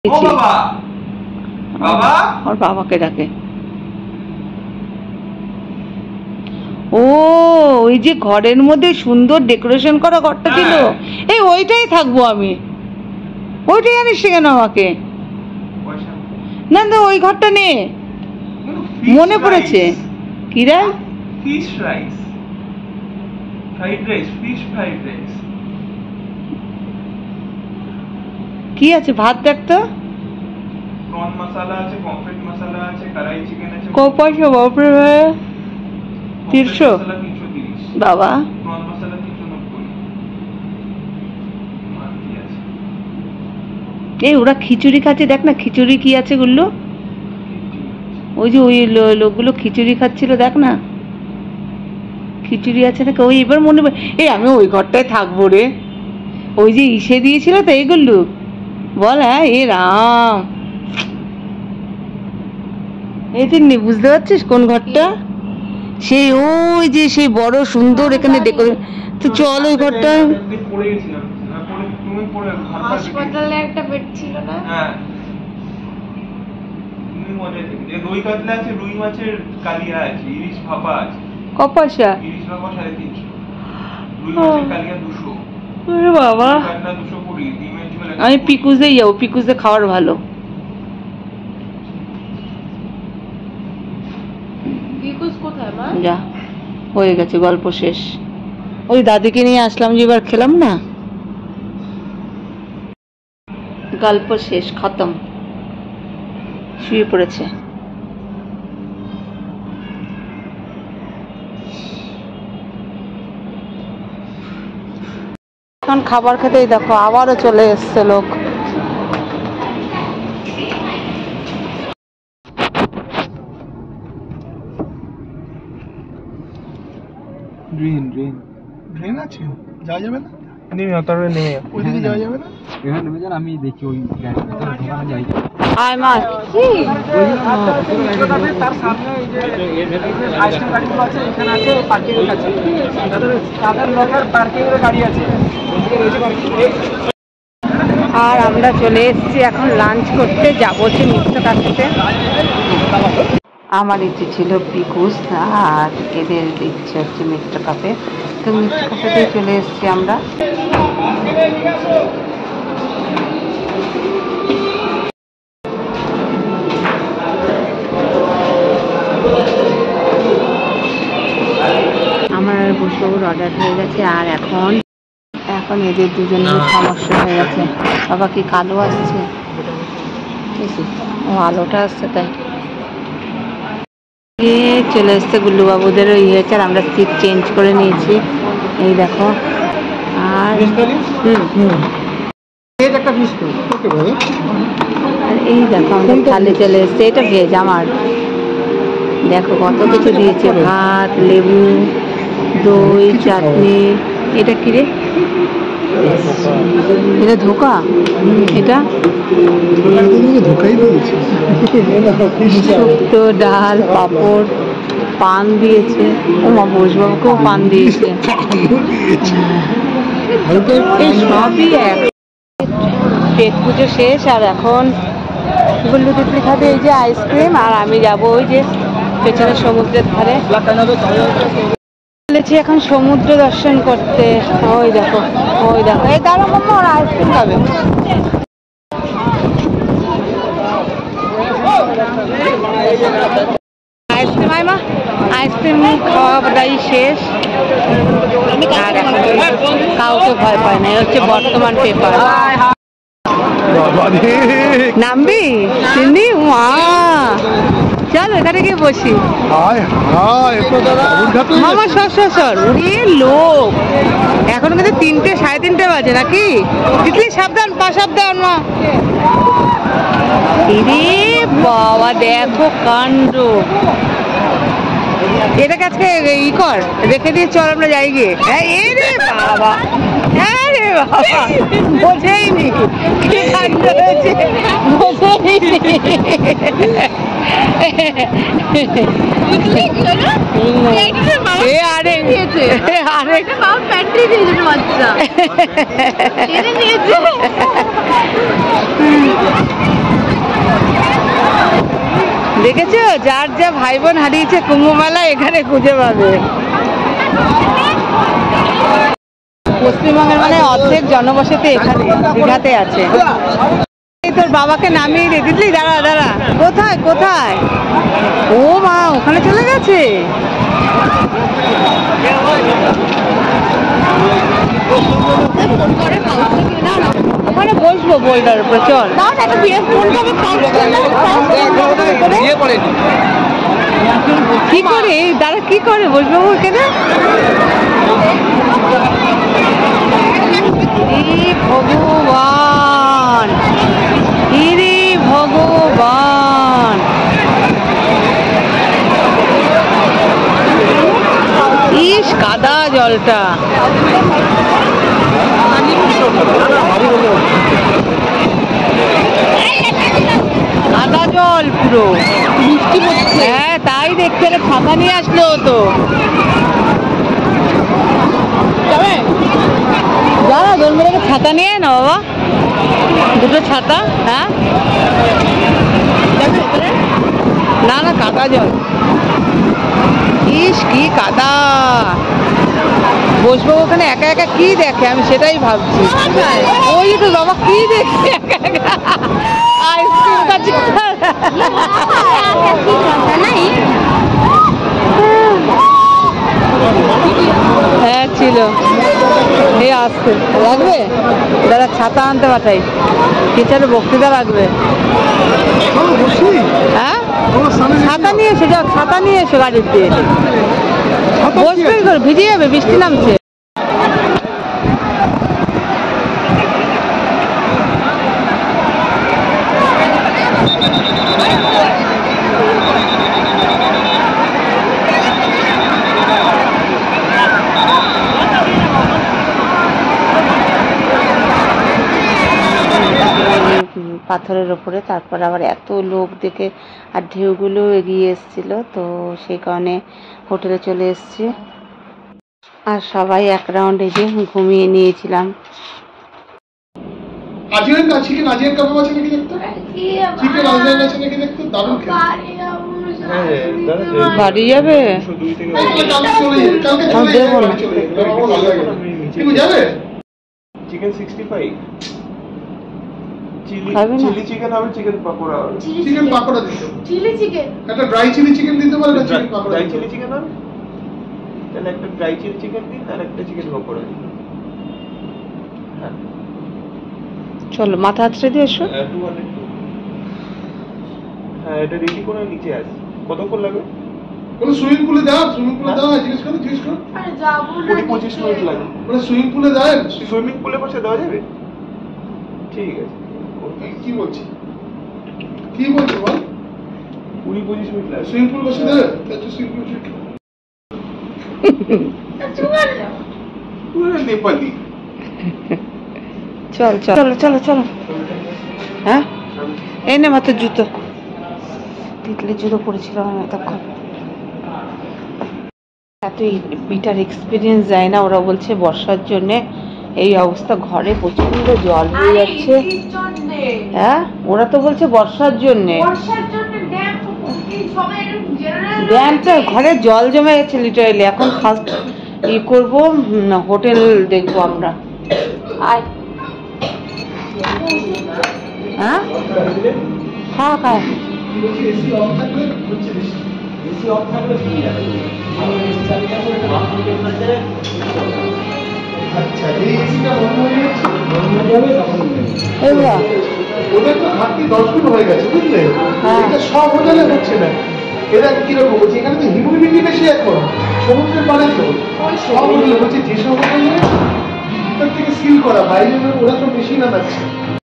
और বাবাকে ডাকে। ও ওই যে ঘরের মধ্যে সুন্দর ডেকোরেশন করা ঘরটা ছিল, এই ওইটাই থাকবো আমি, ওইটাই আনিস কেন আমাকে? না না ওই ঘরটা নে, মনে পড়েছে। কি রে? Fish rice, fried rice, fish fried rice. কি আছে ভাত দেখতো? প্রন মশলা আছে, পমফ্রেট মশলা আছে, কড়াই চিকেন আছে। কত পয়সা বাপরে? 300 বাবা। প্রন মশলা 390। এই ওরা খিচুড়ি খাচ্ছে, দেখ না খিচুড়ি কি আছে গুলো, ওই যে ওই লোকগুলো খিচুড়ি খাচ্ছিল, দেখ না খিচুড়ি আছে নাকি। ওই এবার মনে এই আমি ওই ঘরটায় থাকবো রে, ওই যে ইসে দিয়েছিল তো এইগুলো বল। হ্যাঁ এ রাম, এই তুই বুঝতে পারছিস কোন ঘরটা? সেই ওই যে সেই বড় সুন্দর এখানে ডেকোরেশন। তো চল ওই ঘরটা। হাসপাতালে একটা বেড ছিল না? হ্যাঁ রুই কাতলা আছে, রুই মাছের কালিয়া আছে, ইলিশ ভাপা আছে। কত পয়সা? ইলিশ ভাপা 350, রুই মাছের কালিয়া 200। আরে বাবা, কাতলা 220, ডিমের ঝোল। আমি পিকুজেই যাবো, পিকুজে খাওয়ার ভালো। পিকুজ কোথায় মা? যা হয়ে গেছে, গল্প শেষ। ওই দাদিকে নিয়ে আসলাম যে এবার খেলাম না, গল্প শেষ, খতম। শুয়ে পড়েছে। এখন খাবার খেতেই দেখো আবারও চলে এসছে লোক। ড্রেন আছে, যাওয়া যাবে না? নেমে তারপরে নেমে ওইদিকে যাওয়া যাবে না? এখানে নেমে যান, আমি দেখি ওই ঢোকানো যায়। আয় মা, তার সামনে এই যে আইসক্রিম গাড়িগুলো আছে, এখানে আছে পার্কিং এর কাছে, তাদের লোকের পার্কিং এর গাড়ি আছে। আর আমরা চলে এসেছি এখন লাঞ্চ করতে, যাবো হচ্ছে মিত্র কাফেতে। আমার ইচ্ছে ছিল পিকুস, আর এদের ইচ্ছে হচ্ছে মিত্র কাফে। তো মিত্র কাফেতেই চলে এসেছি আমরা। আমার বসুর অর্ডার হয়ে গেছে, আর এখন এদের দুজনের সমস্যা হয়ে গেছে। বাবা কি কালো আসছে, ও আলোটা আসছে তাই। চলে এসছে গুল্লু বাবুদের ওই হয়েছে, আর আমরা সিট চেঞ্জ করে নিয়েছি, এই দেখো। আর এই দেখো আমাদের থালি চলে এসছে, এটা ভেজ আমার। দেখো কত কিছু দিয়েছে, ভাত, লেবু, দই, চাটনি। এটা কি রে? এটা ধোকা, এটা শুক্তো, ডাল, পাঁপড়, পান দিয়েছে। ও মা বসবাবুকেও পান দিয়েছে। এই সবই এক। পেট পুজো শেষ, আর এখন গুল্লু টিপলি খাবে এই যে আইসক্রিম, আর আমি যাবো ওই যে পেছনে সমুদ্রের ধারে। চলেছি এখন সমুদ্র দর্শন করতে। ওই দেখো, ওই দেখো, এই দাঁড়া মাম্মা, ওরা আইসক্রিম খাবে। আইসক্রিম আয় মা, আইসক্রিম খাওয়া দাই শেষ। আর এখন কাউকে ভয় পায় না, হচ্ছে বর্তমান পেপার। নামবি চিনি মা, চল এখানে গিয়ে বসি। মামা সর, উড়ে লোক এখন কিন্তু 3টে 3:30 বাজে নাকি? তিতলি সাবধান, পা সাবধান মা। ইরে বাবা দেখো কাণ্ড। এটাকে আজকে ই কর, রেখে দিয়ে চল আমরা যাই গিয়ে। হ্যাঁ এ রে বাবা, হ্যাঁ রে বাবা, বোঝেইনি কি কাণ্ড হয়েছে, বোঝেইনি। আরে ব্যাটারি দিয়েছে বাচ্চা। দেখেছো, যার যা ভাই বোন হারিয়েছে কুম্ভ মেলা এখানে খুঁজে পাবে। পশ্চিমবঙ্গের মানে অর্ধেক জনবসতি এখানে দীঘাতে আছে। তোর বাবাকে নামিয়ে রে দিদি, দাঁড়া দাঁড়া, কোথায় কোথায়? ও মা, ওখানে চলে গেছে। ওখানে বসবো বোল্ডার উপরে, চল। কি করে দাঁড়া, কি করে বসবো ওখানে? ভগবান, ইরে ভগবান, ইস কাদা জলটা। কাদা জল পুরো, বৃষ্টি পড়ছে। হ্যাঁ তাই দেখতে গেলে ছাতা নিয়ে আসলো তো। দাঁড়া, দোলমেলাকে ছাতা নিয়ে না বাবা, দুটো ছাতা। হ্যাঁ না না, কাদা জল, ইস কি কাদা। বসবো ওখানে একা একা, কি দেখে আমি সেটাই ভাবছি। ওই তো বাবা কি দেখছে একা একা, আইসক্রিম খাচ্ছে। হ্যাঁ ছিল, এই আসছে, লাগবে দাদা, ছাতা আনতে পাঠাই, টিচারের বক্তৃতা লাগবে। হ্যাঁ ছাতা নিয়ে এসে যাও, ছাতা নিয়ে এসো গাড়িতে, বসবে করে ভিজে যাবে, বৃষ্টি নামছে। পাথরের ওপরে, তারপর আবার এত লোক দেখে আর ঢেউগুলো এগিয়ে এসেছিল, তো সেই কারণে হোটেলে চলে এসেছি। আর সবাই এক রাউন্ডে যে ঘুমিয়ে নিয়েছিলাম। আজিয়ান না চিকেন, আজিয়ান কাবাব আছে নাকি দেখতে? চিকেন আজিয়ান আছে নাকি দেখতে? দারুণ খেতে। বাড়ি যাবে? দেবো না। তুমি যাবে? চিকেন 65, খাবে না? চিলি চিকেন হবে, চিকেন পাকোড়া হবে। চিকেন পাকোড়া দিতে। চিলি চিকেন, একটা ড্রাই চিলি চিকেন দিতে পারে না, chicken pakora. Dry chilli chicken হবে, তাহলে একটা ড্রাই চিলি চিকেন দিন আর একটা চিকেন পাকোড়া দিন। হ্যাঁ চলো মাথা আছড়ে দিয়ে এসো। 202। হ্যাঁ এটা রেডি করে নিচে আসি। কতক্ষণ লাগবে? বলে সুইমিং পুলে দাও, সুইমিং পুলে দাও, জিজ্ঞেস করো, জিজ্ঞেস করো। আরে যাবো না, 20-25 মিনিট লাগে। বলে সুইমিং পুলে দাও, সুইমিং পুলে বসে দেওয়া যাবে? ঠিক আছে। কি বলছি, কি বলছি বল? 20-25 মিনিট লাগে। সুইমিং পুল বসে দেবে, তাহলে সুইমিং পুল পুরো নেপালি। চল চল চলো চলো চলো। হ্যাঁ এই নে মাত্র জুতো, তিতলির জুতো পরেছিলাম আমি এতক্ষণ। এত বিটার এক্সপিরিয়েন্স যায় না, ওরা বলছে বর্ষার জন্যে এই অবস্থা, ঘরে প্রচন্ড জল হয়ে যাচ্ছে। হ্যাঁ ওরা তো বলছে বর্ষার জন্যে, ড্যামটা ঘরে জল জমে গেছে লিটারালি। এখন ফার্স্ট ই করবো, হোটেল দেখবো আমরা। আয় হ্যাঁ খা খা। আচ্ছা এই এসিটা বন্ধ হয়ে গেছে, এগুলা ওদের তো ঘাটতি 10 গুণ হয়ে গেছে, বুঝলে? হ্যাঁ। এটা সব হোটেলে হচ্ছে না। এরা কিরকম বলছে, এখানে তো হিউমিডিটি বেশি, এখন সমুদ্রের পাড়ে তো সব হোটেলে বলছে, যেসব হোটেলে ভিতর থেকে সিল করা, বাইরে ওরা তো বেশি নামাচ্ছে।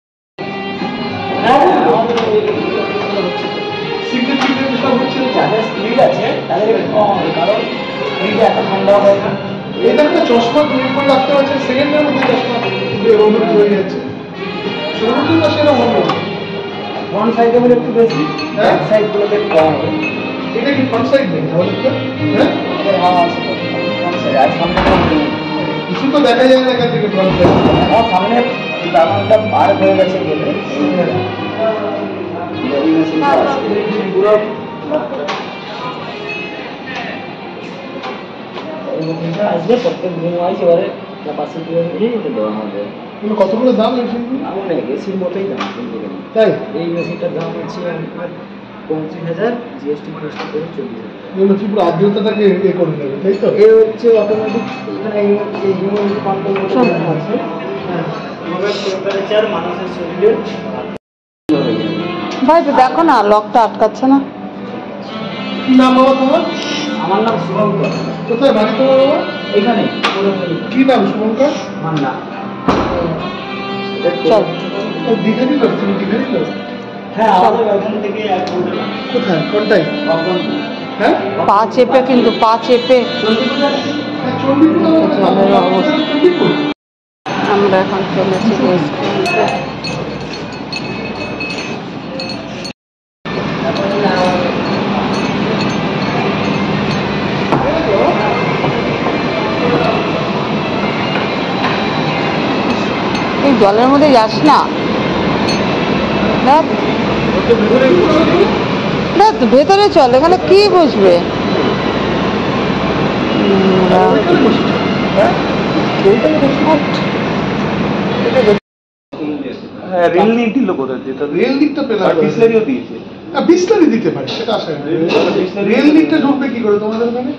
সিগারেট টিগারেট সব হচ্ছে, যাদের স্পিড আছে তাদের কম হবে, কারণ ফ্রিজে এত ঠান্ডা হয় না। এটা একটা চশমা তৈরি করে রাখতে পারছে, সেকেন্ডের মধ্যে চশমা অনুভূত হয়ে যাচ্ছে। সমুদ্র না সেটা মনে ফ্রন্ট সাইডে বলে একটু বেশি, হ্যাঁ? ব্যাক সাইড গুলোতে একটু কম হবে। এটা কি ফ্রন্ট সাইড নেই তাহলে তো? হ্যাঁ ওদের হাওয়া আছে তো ফ্রন্ট সাইড, আর সামনে কিছু তো দেখা যায় না এখান থেকে ফ্রন্ট সাইড। আমার সামনে বাগানটা পার হয়ে গেছে বলে পুরো আসবে প্রত্যেক দিন ওয়াইজ এবারে ক্যাপাসিটি অনুযায়ী এটা দেওয়া হবে। কত করে দাম মেশিন? অনেক এসির মতোই দাম। তাই এই মেশিনটার দাম হচ্ছে 35,000, জিএসটি ফিএসটি করে 40,000। এগুলো কি পুরো আর্দ্রতাটাকে এ করে নেবে, তাই তো? এ হচ্ছে অটোমেটিক, এখানে এই হিউম্যানিটি কন্ট্রোল আছে। হ্যাঁ, আমাদের টেম্পারেচার মানুষের শরীরের ভাই তো দেখো না লকটা আটকাচ্ছে না। কি নাম বাবা তোমার? আমার নাম শুভঙ্কর। কোথায় বাড়ি তোমার বাবা? এখানে কি নাম শুভঙ্কর? মান্না। চল দীঘারই লোক, তুমি দীঘারই লোক? হ্যাঁ, আমাদের ওখান থেকে 1 ঘন্টা। কোথায় কোনটাই? হ্যাঁ পা চেপে, কিন্তু পা চেপে চণ্ডীপুর জলের অবস্থা। চণ্ডীপুর আমরা এখন চলেছি রেস্টুরেন্টে। এই জলের মধ্যে যাস না, দেখ ভেতরে চল, এখানে কি বসবে? হ্যাঁ, রেল নিয়ে দিল কোথায় যেটা রেল দিকটা পেলাম, আর বিসলারিও দিয়েছে। বিসলারি দিতে পারে, সেটা আশা করি। রেল দিকটা ঢুকবে কি করে তোমাদের ওখানে?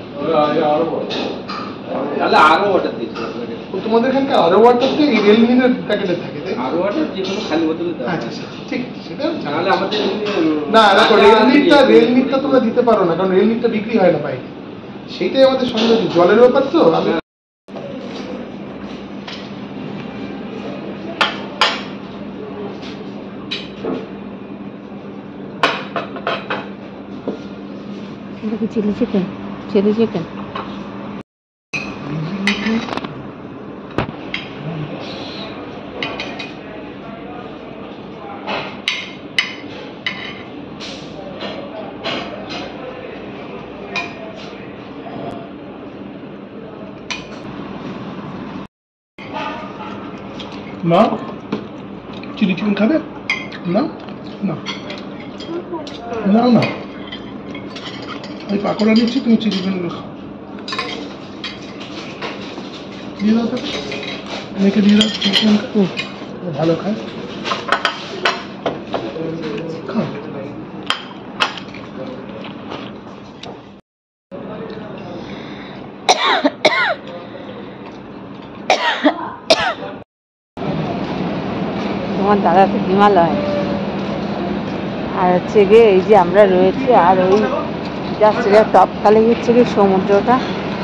তাহলে আরো অর্ডার দিয়েছে। তোমাদের এখানকার আরো ওয়াটারতে এই রেল মিলের প্যাকেটে থাকে, তাই? আরো অর্ডার যে কোনো খালি বোতলে দাও। আচ্ছা আচ্ছা, ঠিক আছে, সেটা তাহলে আমাদের না দেখো, রেল নিটটা তোমরা দিতে পারো না, কারণ রেল নিটটা বিক্রি হয় না বাইরে। সেইটাই আমাদের সন্দেহ, জলের ব্যাপার তো। আমি চিলি চিকেন, চিলি চিকেন। না চিলি চিকেন খাবে না? না না না, আমি পাকোড়া নিচ্ছি, তুমি চিলি চিকেন দিয়ে দাও, তো মেয়েকে দিয়ে দাও। চিকেন ভালো খায়, খাও। তোমার দাদা তো হিমালয়, আর হচ্ছে গিয়ে এই যে আমরা রয়েছি, আর ওই জাস্ট টপকালে হচ্ছে গিয়ে সমুদ্রটা।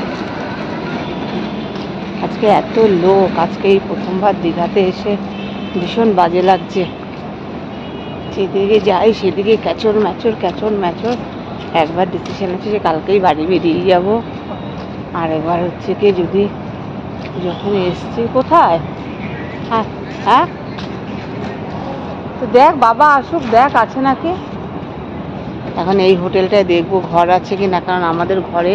আজকে এত লোক, আজকে এই প্রথমবার দীঘাতে এসে ভীষণ বাজে লাগছে। যেদিকে যাই সেদিকে ক্যাচর ম্যাচর ক্যাচর ম্যাচর। একবার ডিসিশন আছে যে কালকেই বাড়ি বেরিয়ে যাব, আর একবার হচ্ছে কি যদি যখন এসছি কোথায়। হ্যাঁ হ্যাঁ, তো দেখ বাবা আসুক, দেখ আছে নাকি। এখন এই হোটেলটায় দেখবো ঘর আছে কি না, কারণ আমাদের ঘরে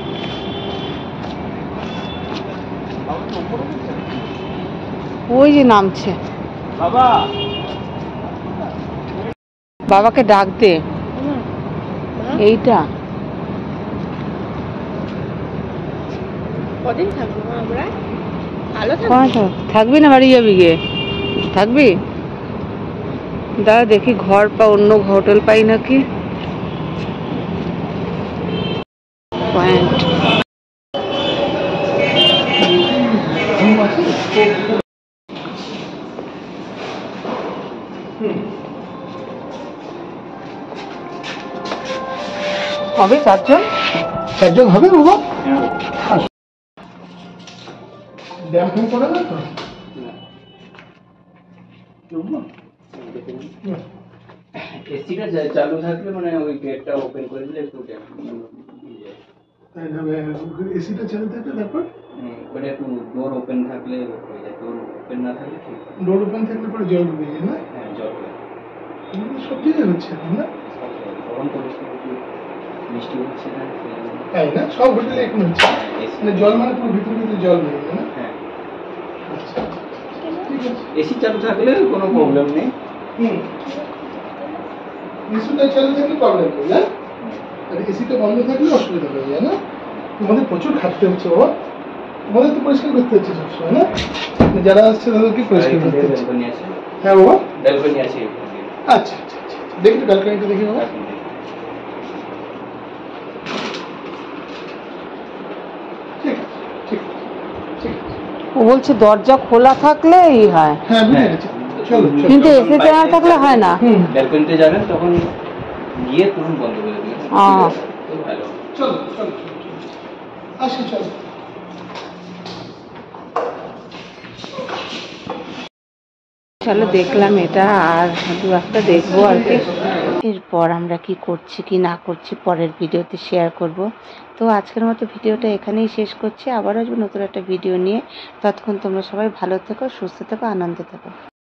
ওই যে নামছে। বাবা, বাবাকে ডাক দে। এইটা কদিন থাকবো আমরা? ভালো থাকবি না বাড়ি যাবি গে? থাকবি? দাঁড়া দেখি ঘর অন্য হোটেল পাই নাকি। পয়েন্ট হবে 4 জন? 4 জন হবে বাবা? ড্যাম ফ্যাম করে না তো? এসিটা চালু থাকলে মানে ওই গেটটা ওপেন করে দিলে একটু এসিটা চালু থাকলে তারপর মানে একটু ডোর ওপেন থাকলে হয়ে যায়, ডোর ওপেন না থাকলে ঠিক। ডোর ওপেন থাকলে পরে জল ঢুকে যায় না? হ্যাঁ, জল সব জায়গায় হচ্ছে এখন না? তখন পরিস্থিতি একটু মিষ্টি হচ্ছে না, তাই না? সব হোটেলে এখন হচ্ছে মানে জল, মানে পুরো ভিতরে ভিতরে জল নেই না? হ্যাঁ। আচ্ছা ঠিক আছে। এসি চালু থাকলে কোনো প্রবলেম নেই। এসিটা চালু থাকলে প্রবলেম নেই না? আর এসিটা বন্ধ থাকলে অসুবিধা হয়ে যায় না? তোমাদের প্রচুর খাটতে হচ্ছে বাবা, তোমাদের তো পরিষ্কার করতে হচ্ছে সবসময় না? যারা আসছে তাদেরকে পরিষ্কার করতে হচ্ছে। হ্যাঁ বাবা, ব্যালকনি আছে। আচ্ছা আচ্ছা আচ্ছা, দেখি তো ব্যালকনিটা দেখি বাবা। ঠিক আছে, ঠিক আছে, ঠিক আছে। ও বলছে দরজা খোলা থাকলে এই হয়, হ্যাঁ বুঝে গেছি, চলো চলো। কিন্তু এসিতে না থাকলে হয় না। হুম, ব্যালকনিতে যাবেন তখন গিয়ে তুরুন বন্ধ করে দিবেন। ভালো। চলো চলো চলো, আসি চলো। চলো দেখলাম এটা, আর দু একটা দেখবো আর কি। এরপর আমরা কি করছি কি না করছি পরের ভিডিওতে শেয়ার করব। তো আজকের মতো ভিডিওটা এখানেই শেষ করছি, আবার আসবো নতুন একটা ভিডিও নিয়ে। ততক্ষণ তোমরা সবাই ভালো থেকো, সুস্থ থেকো, আনন্দে থেকো।